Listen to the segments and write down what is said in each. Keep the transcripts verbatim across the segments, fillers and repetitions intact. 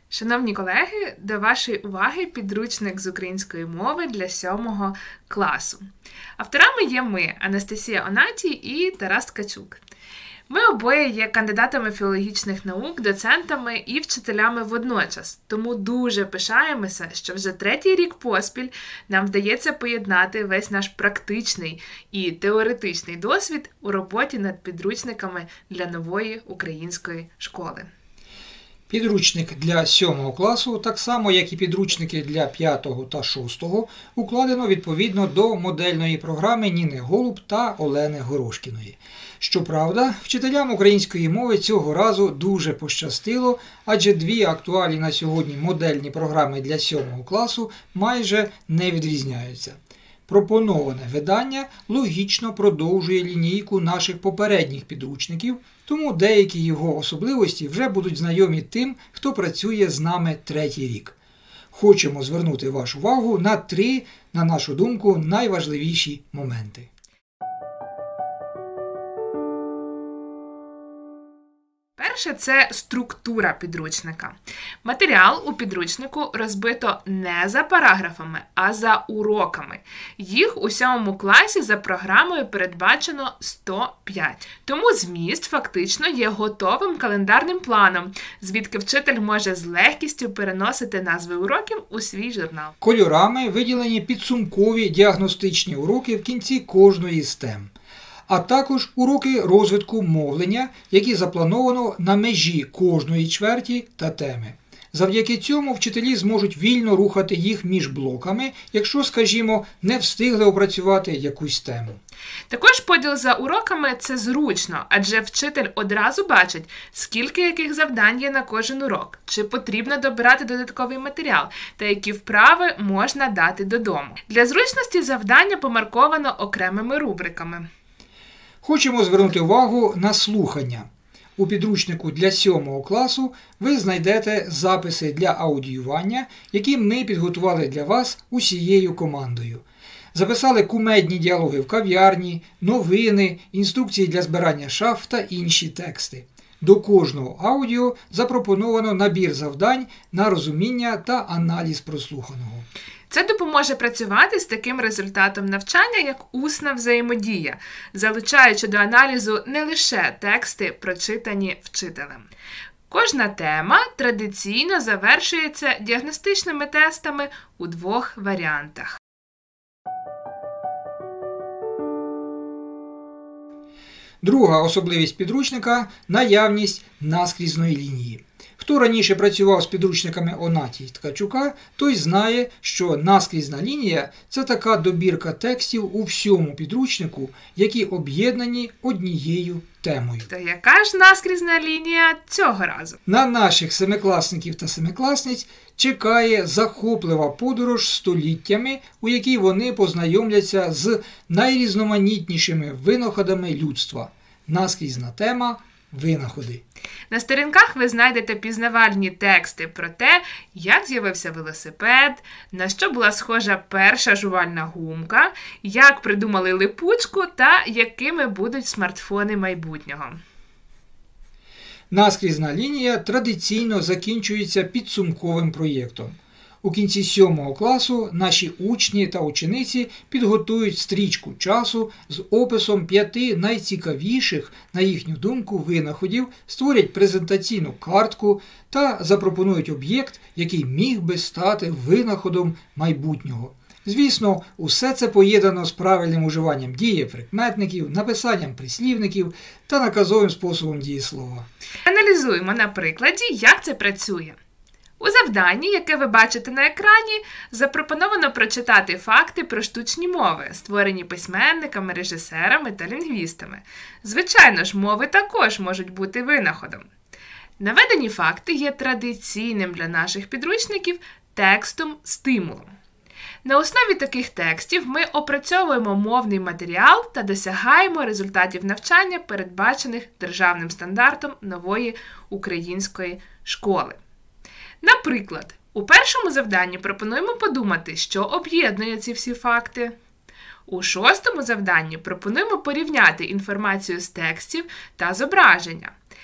Шановні колеги, до вашої уваги підручник з української мови для сьомого класу. Авторами є ми, Анастасія Онатій і Тарас Ткачук. Ми обоє є кандидатами філологічних наук, доцентами і вчителями водночас, тому дуже пишаємося, що вже третій рік поспіль нам вдається поєднати весь наш практичний і теоретичний досвід у роботі над підручниками для нової української школи. Підручник для сьомого класу, так само як і підручники для п'ятого та шостого, укладено відповідно до модельної програми Ніни Голуб та Олени Горошкіної. Щоправда, вчителям української мови цього разу дуже пощастило, адже дві актуальні на сьогодні модельні програми для сьомого класу майже не відрізняються. Пропоноване видання логічно продовжує лінійку наших попередніх підручників, тому деякі його особливості вже будуть знайомі тим, хто працює з нами третій рік. Хочемо звернути вашу увагу на три, на нашу думку, найважливіші моменти. Перше – це структура підручника. Матеріал у підручнику розбито не за параграфами, а за уроками. Їх у сьомому класі за програмою передбачено сто п'ять. Тому зміст фактично є готовим календарним планом, звідки вчитель може з легкістю переносити назви уроків у свій журнал. Кольорами виділені підсумкові діагностичні уроки в кінці кожної з тем, а також уроки розвитку мовлення, які заплановано на межі кожної чверті та теми. Завдяки цьому вчителі зможуть вільно рухати їх між блоками, якщо, скажімо, не встигли опрацювати якусь тему. Також поділ за уроками – це зручно, адже вчитель одразу бачить, скільки яких завдань є на кожен урок, чи потрібно добирати додатковий матеріал, та які вправи можна дати додому. Для зручності завдання помарковано окремими рубриками. Хочемо звернути увагу на слухання. У підручнику для сьомого класу ви знайдете записи для аудіювання, які ми підготували для вас усією командою. Записали кумедні діалоги в кав'ярні, новини, інструкції для збирання шаф та інші тексти. До кожного аудіо запропоновано набір завдань на розуміння та аналіз прослуханого. Це допоможе працювати з таким результатом навчання, як усна взаємодія, залучаючи до аналізу не лише тексти, прочитані вчителем. Кожна тема традиційно завершується діагностичними тестами у двох варіантах. Друга особливість підручника – наявність наскрізної лінії. Хто раніше працював з підручниками Онатій і Ткачука, той знає, що наскрізна лінія – це така добірка текстів у всьому підручнику, які об'єднані однією темою. То яка ж наскрізна лінія цього разу? На наших семикласників та семикласниць чекає захоплива подорож століттями, у якій вони познайомляться з найрізноманітнішими винаходами людства. Наскрізна тема – винаходи. На сторінках ви знайдете пізнавальні тексти про те, як з'явився велосипед, на що була схожа перша жувальна гумка, як придумали липучку та якими будуть смартфони майбутнього. Наскрізна лінія традиційно закінчується підсумковим проєктом. У кінці сьомого класу наші учні та учениці підготують стрічку часу з описом п'яти найцікавіших, на їхню думку, винаходів, створять презентаційну картку та запропонують об'єкт, який міг би стати винаходом майбутнього. Звісно, усе це поєднано з правильним уживанням дієприкметників, написанням прислівників та наказовим способом дієслова. Аналізуємо на прикладі, як це працює. У завданні, яке ви бачите на екрані, запропоновано прочитати факти про штучні мови, створені письменниками, режисерами та лінгвістами. Звичайно ж, мови також можуть бути винаходом. Наведені факти є традиційним для наших підручників текстом-стимулом. На основі таких текстів ми опрацьовуємо мовний матеріал та досягаємо результатів навчання, передбачених державним стандартом нової української школи. Наприклад, у першому завданні пропонуємо подумати, що об'єднує ці всі факти. У шостому завданні пропонуємо порівняти інформацію з текстів та зображення.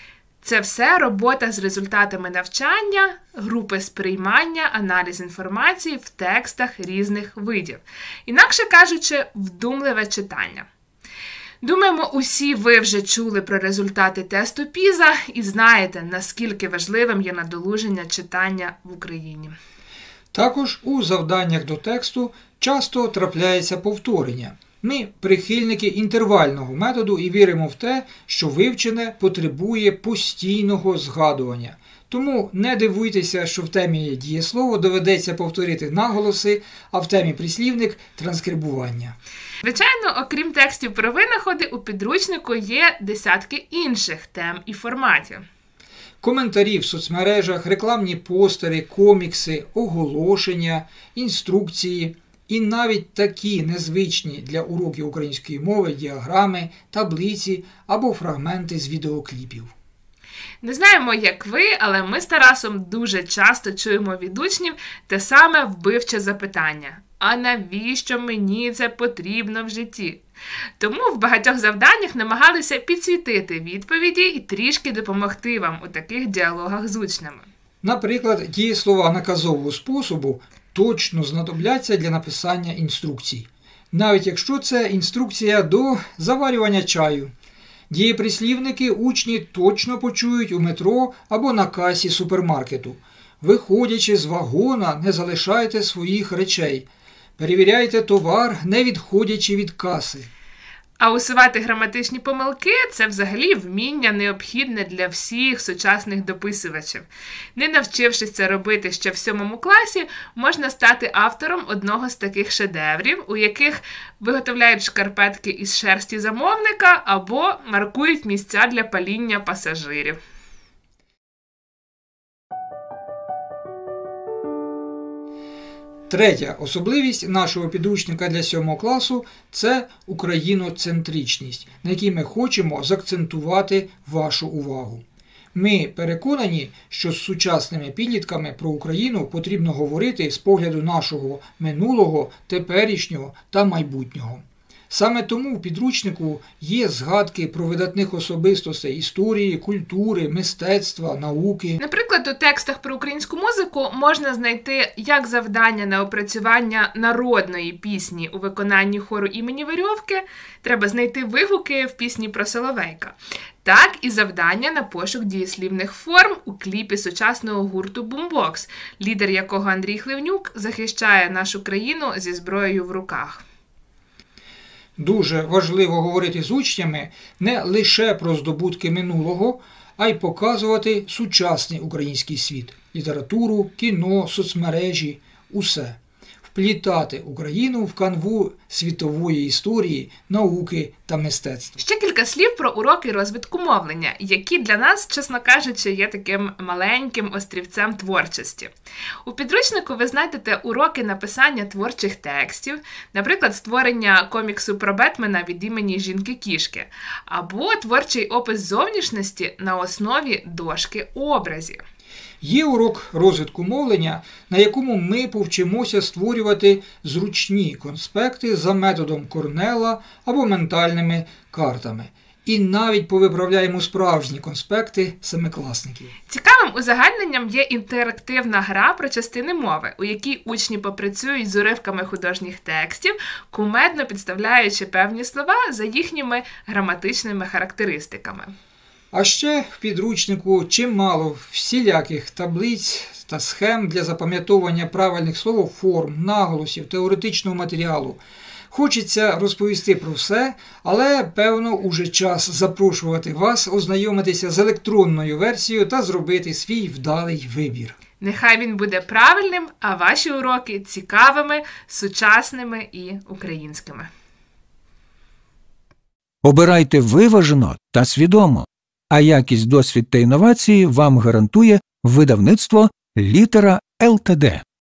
Це все робота з результатами навчання, групи сприймання, аналіз інформації в текстах різних видів. Інакше кажучи, вдумливе читання. Думаємо, усі ви вже чули про результати тесту піза і знаєте, наскільки важливим є надолуження читання в Україні. Також у завданнях до тексту часто трапляється повторення. Ми прихильники інтервального методу і віримо в те, що вивчене потребує постійного згадування. Тому не дивуйтеся, що в темі дієслово доведеться повторити наголоси, а в темі прислівник – транскрибування. Звичайно, окрім текстів про винаходи, у підручнику є десятки інших тем і форматів. Коментарі в соцмережах, рекламні постери, комікси, оголошення, інструкції і навіть такі незвичні для уроків української мови діаграми, таблиці або фрагменти з відеокліпів. Не знаємо, як ви, але ми з Тарасом дуже часто чуємо від учнів те саме вбивче запитання. А навіщо мені це потрібно в житті? Тому в багатьох завданнях намагалися підсвітити відповіді і трішки допомогти вам у таких діалогах з учнями. Наприклад, дієслова наказового способу точно знадобляться для написання інструкцій, навіть якщо це інструкція до заварювання чаю. Дієприслівники учні точно почують у метро або на касі супермаркету. Виходячи з вагона, не залишайте своїх речей. Перевіряйте товар, не відходячи від каси. А усувати граматичні помилки – це взагалі вміння необхідне для всіх сучасних дописувачів. Не навчившись це робити ще в сьомому класі, можна стати автором одного з таких шедеврів, у яких виготовляють шкарпетки із шерсті замовника або маркують місця для паління пасажирів. Третя особливість нашого підручника для сьомого класу – це україноцентричність, на якій ми хочемо заакцентувати вашу увагу. Ми переконані, що з сучасними підлітками про Україну потрібно говорити з погляду нашого минулого, теперішнього та майбутнього. Саме тому в підручнику є згадки про видатних особистостей історії, культури, мистецтва, науки. Наприклад, у текстах про українську музику можна знайти як завдання на опрацювання народної пісні у виконанні хору імені Верьовки, треба знайти вигуки в пісні про Соловейка, так і завдання на пошук дієслівних форм у кліпі сучасного гурту «Бумбокс», лідер якого Андрій Хливнюк захищає нашу країну зі зброєю в руках. Дуже важливо говорити з учнями не лише про здобутки минулого, а й показувати сучасний український світ – літературу, кіно, соцмережі – усе. Вплітати Україну в канву світової історії, науки та мистецтва. Ще кілька слів про уроки розвитку мовлення, які для нас, чесно кажучи, є таким маленьким острівцем творчості. У підручнику ви знайдете уроки написання творчих текстів, наприклад, створення коміксу про Бетмена від імені жінки-кішки, або творчий опис зовнішності на основі дошки образів. Є урок розвитку мовлення, на якому ми повчимося створювати зручні конспекти за методом Корнела або ментальними картами. І навіть повиправляємо справжні конспекти семикласників. Цікавим узагальненням є інтерактивна гра про частини мови, у якій учні попрацюють з уривками художніх текстів, кумедно підставляючи певні слова за їхніми граматичними характеристиками. А ще в підручнику чимало всіляких таблиць та схем для запам'ятовування правильних словоформ, наголосів, теоретичного матеріалу. Хочеться розповісти про все, але, певно, уже час запрошувати вас ознайомитися з електронною версією та зробити свій вдалий вибір. Нехай він буде правильним, а ваші уроки цікавими, сучасними і українськими. Обирайте виважено та свідомо. А якість, досвід та інновації вам гарантує видавництво «Літера Ел Те Де».